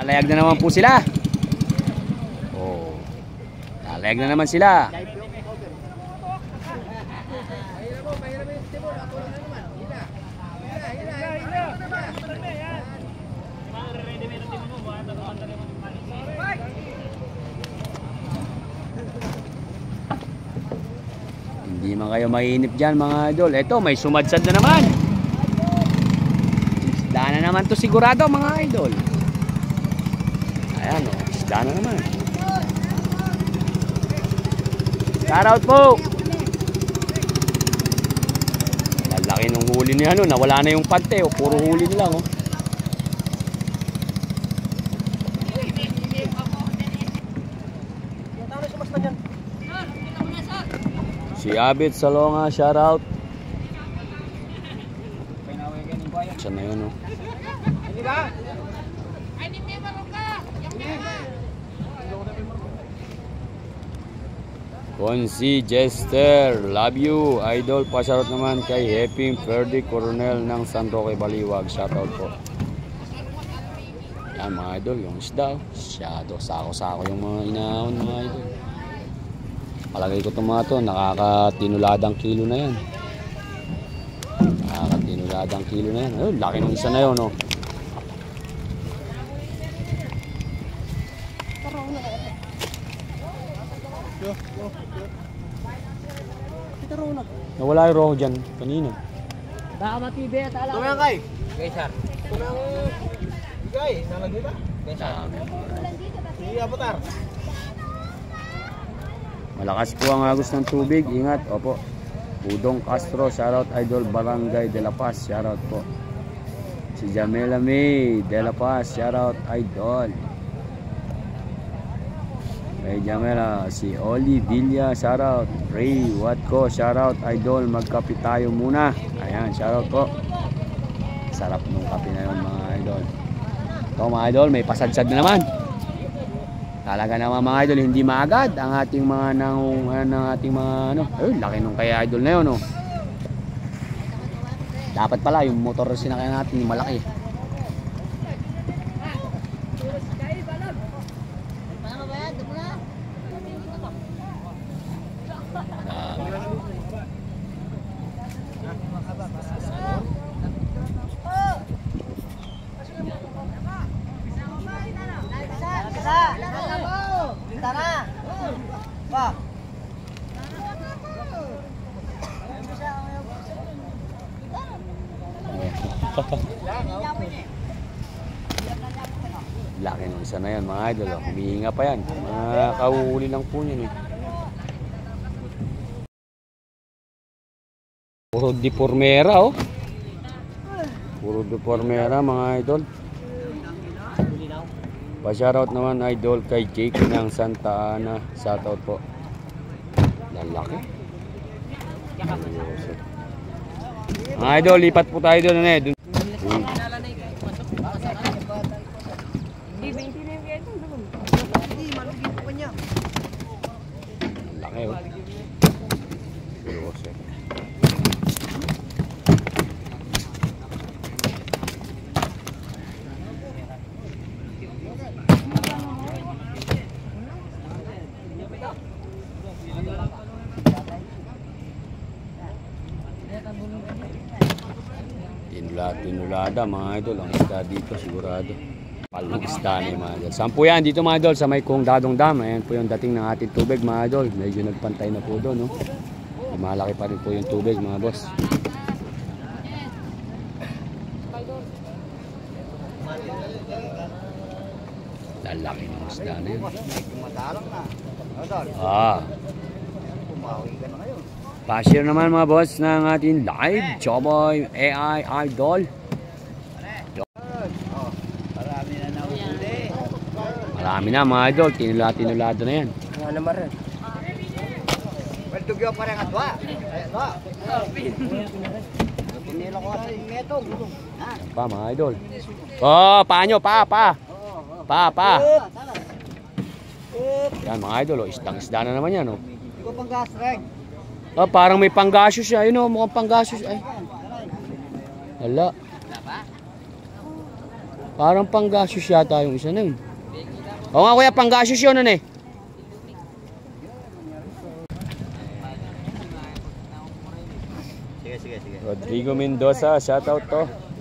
Lalayag na naman po sila. Oh. Lalayag na naman sila. Hindi man kayo mainip dyan mga idol. Ito may sumadsad na naman. Isda na naman to sigurado mga idol. Ayan o, isda na naman. Shout out po. Lalaki nung huli niya ano, nawala na yung pante o puro huli nila o. Si Abit Salonga, shout out. Saan na yun o? Consi Jester, love you. Idol, pa-shoutout naman kay Heping Ferdi Coronel ng San Roque Baliwag. Shoutout po. Yan mga idol, yung isda. Shadow, sako-sako yung mga inaon mga idol. Palagay ko itong mga ito, nakakatinuladang kilo na yan. Nakakatinuladang kilo na yan. Ayun, laki ng isa na yun, no? Nawala yung roho dyan, kanina. Baka matibi at alam. Tumang kay? Okay, sir. Tumang bigay, nalagay ba? Okay, sir. Sige, apotar. Malakas po ang agos ng tubig, ingat. Opo. Budong Castro, shoutout Idol Barangay de la Paz, shoutout po. Si Jamela May de la Paz, shoutout Idol. May Jamela, si Oli Villa, shoutout. Ray Watko, shoutout Idol, magkape tayo muna. Ayan, shoutout po. Sarap nung kape na yun mga idol. Ito mga idol, may pasadsad na naman. Talaga naman mga idol, hindi maagad ang ating mga ating mga ano. Ayun, laki nung kaya idol na yun, no. Dapat pala yung motor sinakyan natin yung malaki. Laki ng isa na yan mga idol, oh. Humihinga pa yan, mga kahuhuli lang po yan, eh. Puro deformera, oh. Puro deformera mga idol. Pa-shoutout naman idol kay Jake ng Santa Ana, shoutout po. Lalaki mga idol, lipat po tayo doon, eh. Laki, oh. Tinulada mga idol, ang isda dito sigurado. Palong isda na mga idol. Saan po yan dito mga idol? Sa may Kung Dadong Dam. Ayan po yung dating ng ating tubig mga idol. Medyo nagpantay na po doon, no? Malaki pa rin po yung tubig mga boss. Lalaki ng isda na yun. Pa-share naman mga boss ng ating live Choboy AI Idol. Marami na mga idol, tinulado na yan. Ano naman rin? Well, tugyo pa rin atwa. Pinila ko sa metong. Pa mga idol. Oh, paanyo, pa. Yan mga idol, oh, isda na naman yan, oh. Hindi ko pang gas, Reg. Oh, parang may panggasyo siya. Ayun, oh, mukhang panggasyo siya. Ay. Hala. Parang panggasos yata yung isa na yun. Oo nga kuya, panggasos yun ano eh. Sige. Rodrigo Mendoza, shoutout to.